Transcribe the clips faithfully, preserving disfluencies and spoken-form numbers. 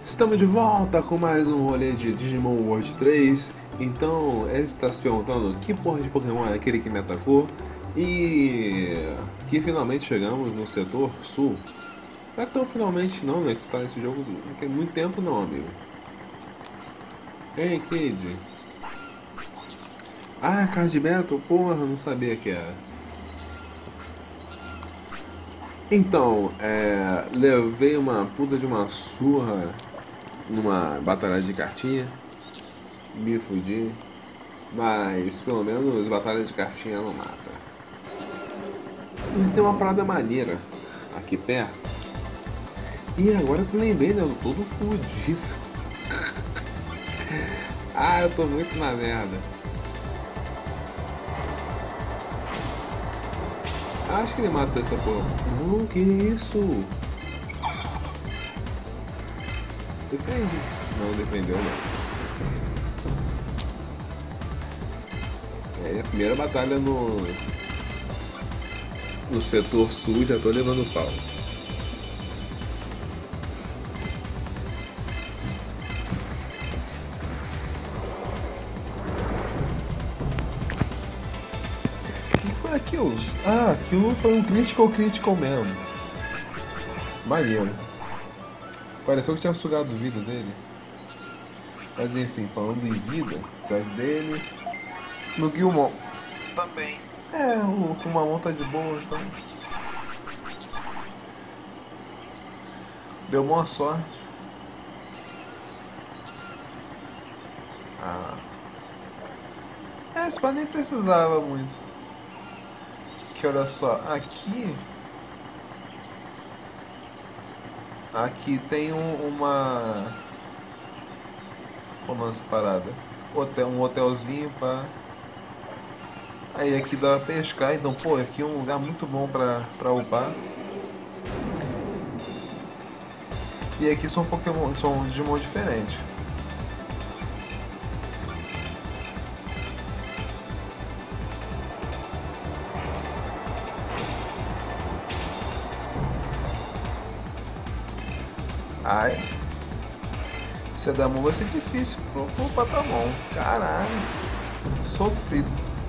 Estamos de volta com mais um rolê de Digimon World três. Então, ele está se perguntando que porra de Pokémon é aquele que me atacou. E que finalmente chegamos no setor sul. Não é tão finalmente não, né? Que está nesse jogo não tem muito tempo não, amigo. Ei, Kid. Ah, Card Battle? Porra, não sabia que era. Então, é, levei uma puta de uma surra numa batalha de cartinha. Me fudi. Mas pelo menos batalha de cartinha não mata. E tem uma parada maneira aqui perto. E agora que eu lembrei, né? Eu tô todo fudido. Ah, eu tô muito na merda. Acho que ele mata essa porra. Não, que isso? Defende. Não, defendeu não. É a primeira batalha no. No setor sul, já tô levando pau. O que foi aquilo? Ah, aquilo foi um critical critical mesmo. Maneiro. Pareceu que tinha sugado vida dele. Mas enfim, falando em vida, das dele. No Guilmon também. É, o Kumamon tá de boa, então. Deu boa sorte. Ah. É, esse pai nem precisava muito. Que olha só, aqui. Aqui tem um, uma. Como é essa parada? Hotel, um hotelzinho pra. Aí aqui dá pra pescar, então pô, aqui é um lugar muito bom pra, pra upar. E aqui são Pokémon, são Digimon diferentes. Ai. Se é da mão vai ser difícil pro, pro Patamon. Caralho. Sofrido.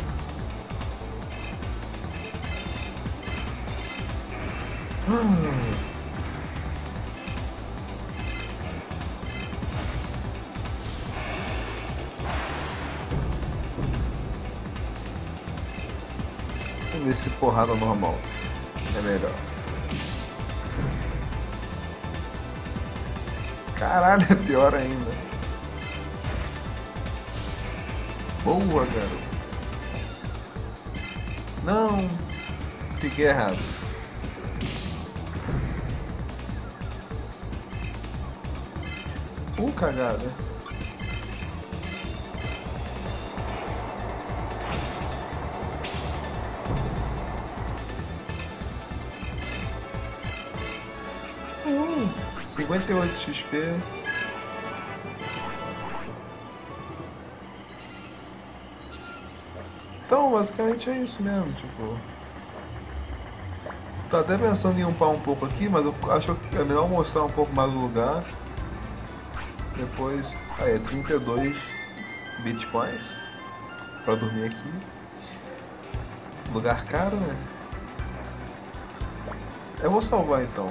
Hum. Vamos ver se porrada normal é melhor. Caralho, é pior ainda. Boa, garoto. Não. Fiquei errado. Uh, cagada. Uh, cinquenta e oito X P. Então, basicamente é isso mesmo, tipo. Tô até pensando em upar um pouco aqui, mas eu acho que é melhor mostrar um pouco mais o lugar. Depois. Aí, é trinta e dois bitcoins pra dormir aqui. Lugar caro, né? Eu vou salvar então.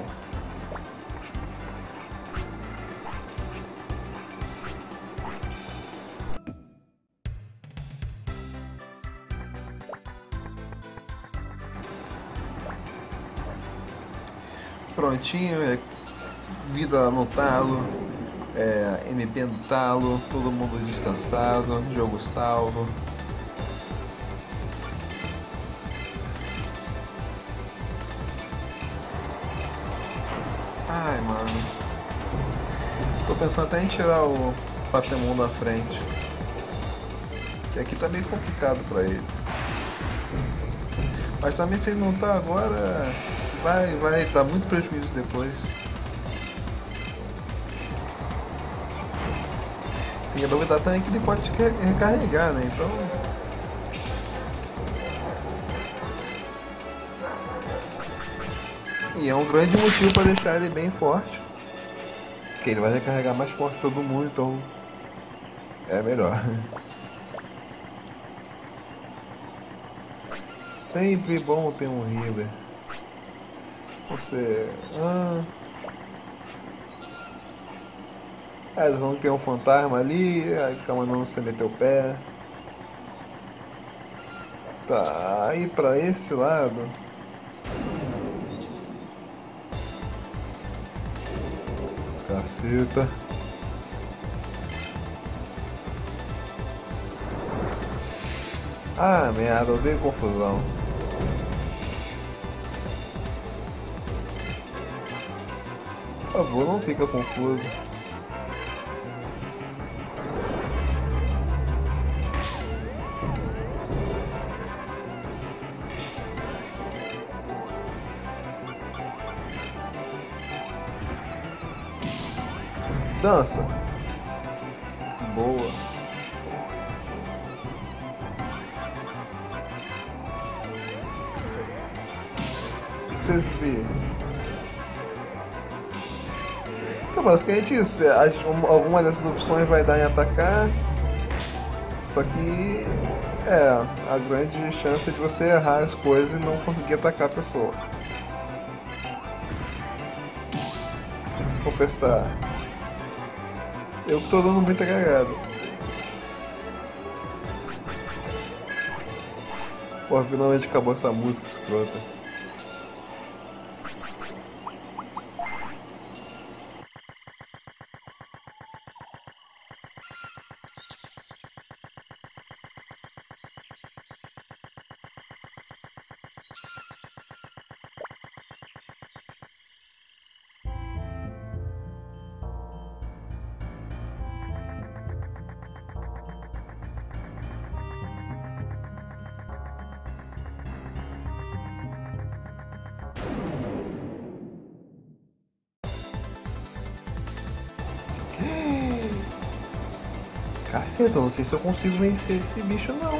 Prontinho, é vida no talo, é, M P no talo, todo mundo descansado, jogo salvo. Ai, mano. Tô pensando até em tirar o Patemon da frente. Que aqui tá meio complicado pra ele. Mas também se ele não tá agora, vai, vai dar muito prejuízo depois. Tem a dúvida também que ele pode recarregar, né? Então. E é um grande motivo para deixar ele bem forte. Que ele vai recarregar mais forte todo mundo, então é melhor. Sempre bom ter um healer. Você. Ah, é, eles vão ter um fantasma ali, aí fica mandando você meter o pé. Tá, aí pra esse lado. Caceta. Ah, merda, eu odeio confusão. Por favor, não fica confuso. Dança. Boa. Vocês viram? Então, basicamente isso. Alguma dessas opções vai dar em atacar. Só que é a grande chance de você errar as coisas e não conseguir atacar a pessoa. Confessar. Eu que tô dando muita cagada. Pô, finalmente acabou essa música escrota. Caceta, eu não sei se eu consigo vencer esse bicho não.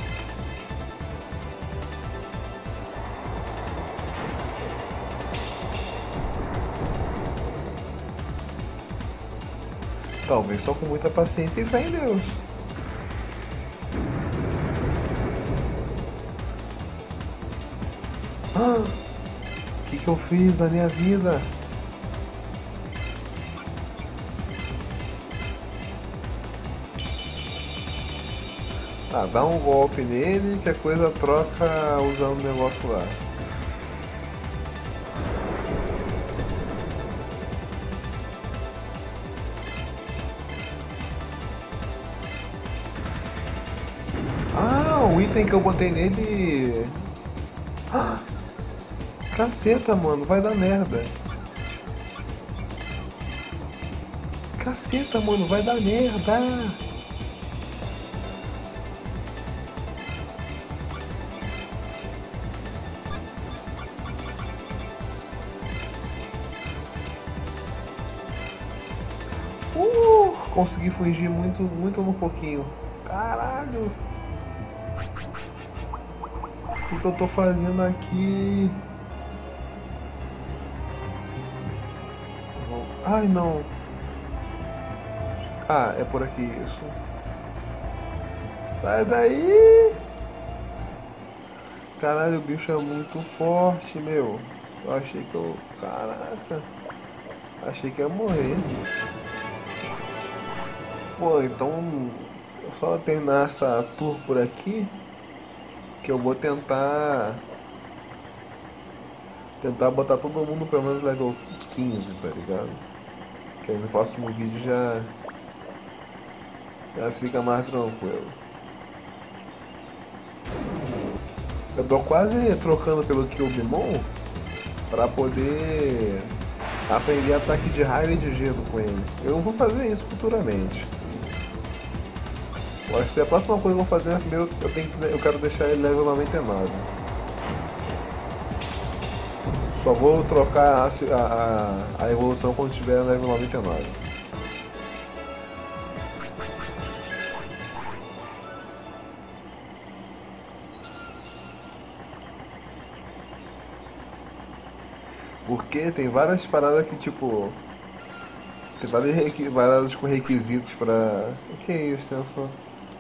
Talvez só com muita paciência e fé em Deus. Ah, o que que eu fiz na minha vida? Ah, dá um golpe nele que a coisa troca usando o negócio lá. Ah, o item que eu botei nele... Ah, caceta, mano, vai dar merda. Caceta, mano, vai dar merda. Uh, consegui fugir muito, muito no pouquinho. Caralho. O que, que eu tô fazendo aqui? Ai, não. Ah, é por aqui isso. Sai daí! Caralho, o bicho é muito forte, meu. Eu achei que eu... Caraca. Achei que ia morrer. Pô, então... Eu só terminar essa tour por aqui. Que eu vou tentar... Tentar botar todo mundo pelo menos level quinze, tá ligado? Que aí no próximo vídeo já... Já fica mais tranquilo. Eu tô quase trocando pelo Cubemon pra poder aprender ataque de raio e de gelo com ele. Eu vou fazer isso futuramente. Eu acho que a próxima coisa que eu vou fazer é primeiro eu, tenho que, eu quero deixar ele level noventa e nove. Só vou trocar a, a, a evolução quando estiver level noventa e nove. Porque tem várias paradas que tipo... Tem vários, requi vários com requisitos pra... O que é isso, atenção?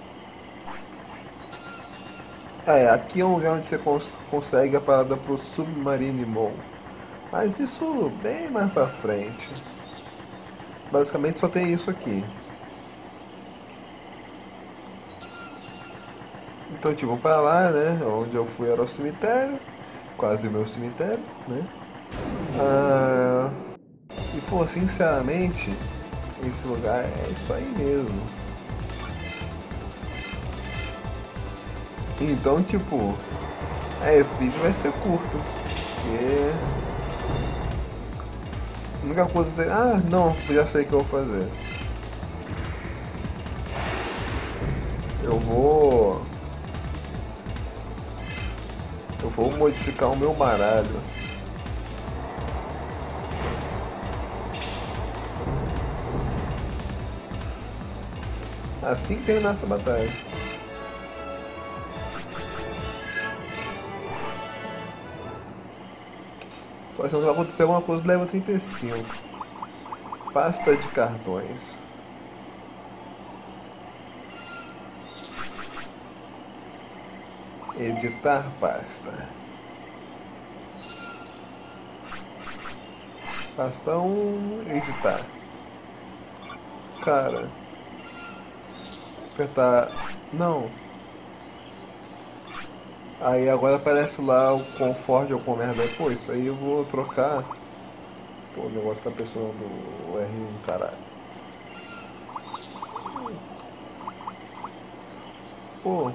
É, aqui é um lugar onde você cons consegue a parada pro Submarine Mall. Mas isso bem mais pra frente. Basicamente só tem isso aqui. Então, tipo, pra lá, né? Onde eu fui era o cemitério. Quase o meu cemitério, né? Ah, e, pô, sinceramente, esse lugar é isso aí mesmo. Então, tipo, é, esse vídeo vai ser curto. Porque a única coisa dele. Ah, não, já sei o que eu vou fazer. Eu vou. Eu vou modificar o meu baralho. Assim que terminar essa batalha. Tô achando que vai acontecer alguma coisa do level trinta e cinco. Pasta de cartões. Editar pasta. Pasta um, editar. Cara. Apertar. Não. Aí agora aparece lá o Conforte ou com merda. Pô, isso aí eu vou trocar. Pô, o negócio tá pressionando o R um, caralho. Pô.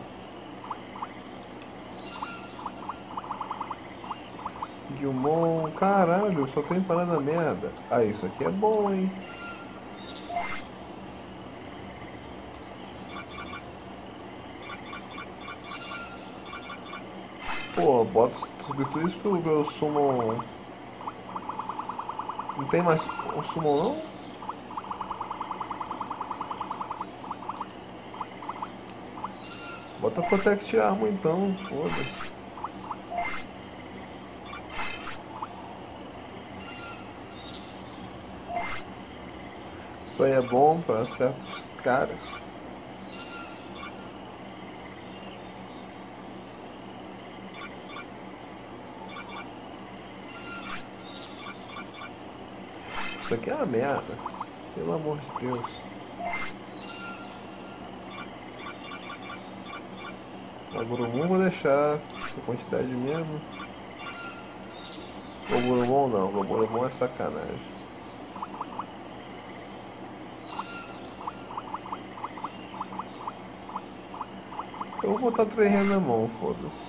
Guilmon, caralho, só tem parada merda. Ah, isso aqui é bom, hein? Pô, bota substitui isso pro meu Summon. Não tem mais um Summon não? Bota Protect Armor então, foda-se. Isso aí é bom para certos caras. Isso aqui é uma merda. Pelo amor de Deus. O Gurumon vou deixar essa quantidade mesmo. O Gurumon não, o Gurumon é sacanagem. Eu vou botar três reais na mão, foda-se.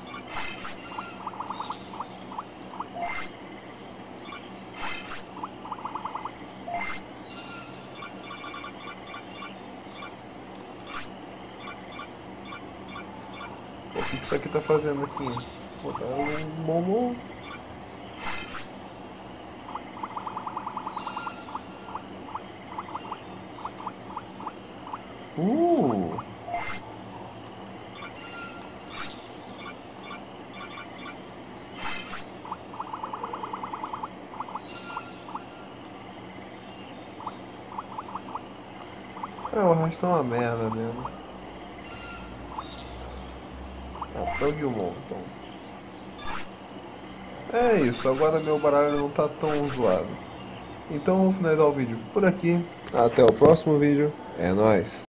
O que, que isso aqui tá fazendo aqui? Botar um Momo. Uh! É, o resto é uma merda mesmo. Até o Guilmon, então. É isso, agora meu baralho não tá tão zoado. Então vou finalizar o vídeo por aqui. Até o próximo vídeo. É nóis!